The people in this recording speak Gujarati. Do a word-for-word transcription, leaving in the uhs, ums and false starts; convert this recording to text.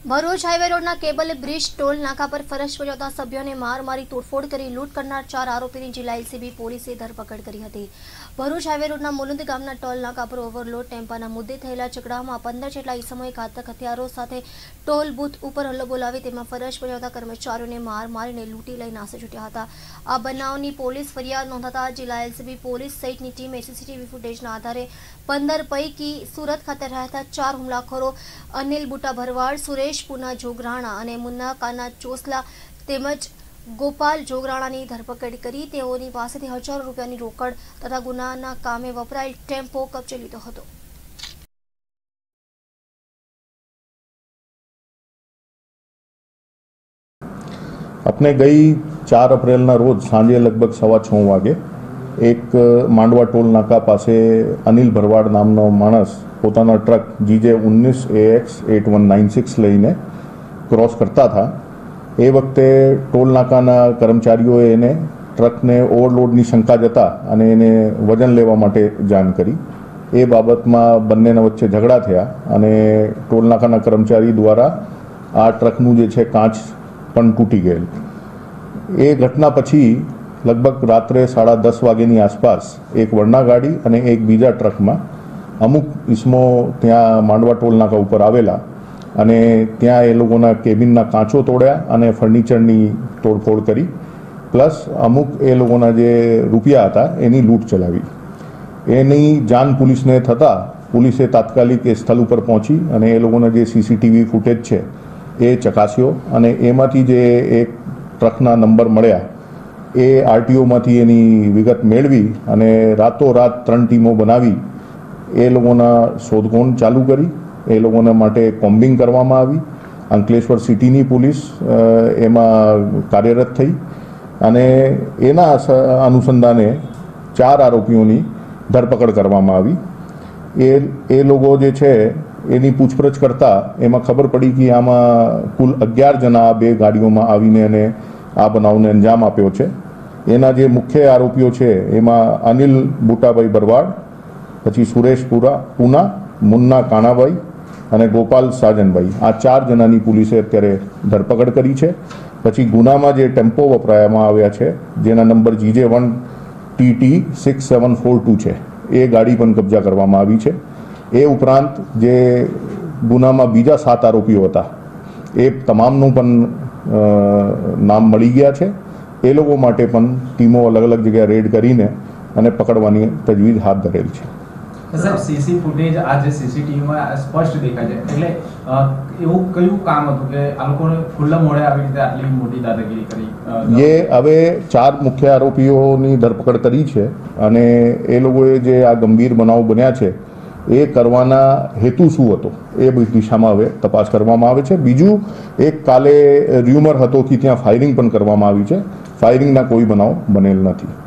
ભરૂચ હાઈવે રોડના કેબલ બ્રિજ ટોલ નાકા પર ફરજ બજાવતા સભ્યોને માર મારી તોડફોડ કરી લૂંટ કરનાર ચાર આરોપીની જિલ્લા એલસીબી પોલીસે ધરપકડ કરી હતી। ભરૂચ હાઈવે રોડના મુલુંદ ગામના ટોલ નાકા પર ઓવરલોડ ટેમ્પાના મુદ્દે થયેલા ઝઘડામાં પંદર જેટલા ઈસમોએ ઘાતક હથિયારો સાથે ટોલ બૂથ ઉપર હલ્લો બોલાવી તેમાં ફરજ બજાવતા કર્મચારીઓને માર મારીને લૂંટી લઈ નાસી છૂટ્યા હતા। આ બનાવની પોલીસ ફરિયાદ નોંધાતા જિલ્લા એલસીબી પોલીસ સહિતની ટીમે સીસીટીવી ફૂટેજના આધારે પંદર પૈકી સુરત ખાતે રહેતા ચાર હુમલાખોરો અનિલ બુટા ભરવાડ, સુરેશ પુના જોગરાણા અને મુન્ના કાના ચોસલા તેમજ ગોપાલ જોગરાણાની ધરપકડ કરી તેઓની પાસેથી હજારો રૂપિયાની રોકડ તથા ગુનાના કામે વપરાયેલ ટેમ્પો કબજે લીધો હતો। अपने गई चार अप्रैल ना रोज सांजे लगभग सवा छ वागे एक માંડવા ટોલ નાકા પાસે અનિલ ભરવાડ નામનો માણસ પોતાના ટ્રક જીજે उन्नीस A X eight one nine six લઈને ક્રોસ કરતા હતા। એ વખતે ટોલ નાકાના કર્મચારીઓએ એને ટ્રકને ઓવરલોડની શંકા જતા અને એને વજન લેવા માટે જાણ કરી। એ બાબતમાં બંનેના વચ્ચે ઝઘડા થયા અને ટોલ નાકાના કર્મચારી દ્વારા આ ટ્રકનું જે છે કાચ પણ તૂટી ગયેલ। એ ઘટના પછી લગભગ રાત્રે સાડા દસ વાગ્યાની આસપાસ એક વરણા ગાડી અને એક બીજા ટ્રકમાં અમુક ઇસમો ત્યાં માંડવા ટોલ નાકા ઉપર આવેલા અને ત્યાં એ લોકોના કેબિનના કાચો તોડ્યા અને ફર્નિચરની તોડફોડ કરી, પ્લસ અમુક એ લોકોના જે રૂપિયા હતા એની લૂંટ ચલાવી। એની જાણ પોલીસને થતાં પોલીસે તાત્કાલિક એ સ્થળ ઉપર પહોંચી અને એ લોકોના જે સીસીટીવી ફૂટેજ છે એ ચકાસ્યો અને એમાંથી જે એક ટ્રકના નંબર મળ્યા એ આરટીઓમાંથી એની વિગત મેળવી અને રાતોરાત ત્રણ ટીમો બનાવી એ લોકોના શોધખોળ ચાલુ કરી। એ લોકોના માટે કોમ્બિંગ કરવામાં આવી। અંકલેશ્વર સિટીની પોલીસ એમાં કાર્યરત થઈ અને એના અનુસંધાને ચાર આરોપીઓની ધરપકડ કરવામાં આવી। એ એ લોકો જે છે એની પૂછપરછ કરતા એમાં ખબર પડી કે આમાં કુલ અગિયાર જણા આ બે ગાડીઓમાં આવીને એને આ બનાવને અંજામ આપ્યો છે। એના જે મુખ્ય આરોપીઓ છે એમાં અનિલ બુટાભાઈ ભરવાડ, પછી સુરેશ પુરા પુના, મુન્ના કાનાભાઈ અને ગોપાલ સાજનભાઈ, આ ચાર જણાની પોલીસે અત્યારે ધરપકડ કરી છે। પછી ગુનામાં જે ટેમ્પો વપરાયવામાં આવ્યા છે જેના number GJ one T T six seven four two છે એ ગાડી પણ કબજા કરવામાં આવી છે। એ ઉપરાંત જે ગુનામાં બીજા સાત આરોપીઓ હતા એ તમામનું પણ નામ મળી ગયા છે। એ લોકો માટે પણ ટીમો અલગ અલગ જગ્યાએ રેડ કરીને અને પકડવાની તજવીજ હાથ ધરેલ છે। સાહેબ, સીસી ફૂટેજ આ જે સીસીટીવીમાં સ્પષ્ટ દેખાય છે, એટલે એવું કયું કામ હતું કે આ લોકોને ખુલ્લા મોડે આવી રીતે આટલી મોટી દાદાગીરી કરી? એ હવે ચાર મુખ્ય આરોપીઓની ધરપકડ કરી છે અને એ લોકોએ જે આ ગંભીર બનાવ બન્યા છે એ કરવાના હેતુ શું હતો એ બધી દિશામાં હવે તપાસ કરવામાં આવે છે। બીજું એક કાલે ર્યુમર હતો કે ત્યાં ફાયરિંગ પણ કરવામાં આવી છે। ફાયરિંગના કોઈ બનાવ બનેલ નથી।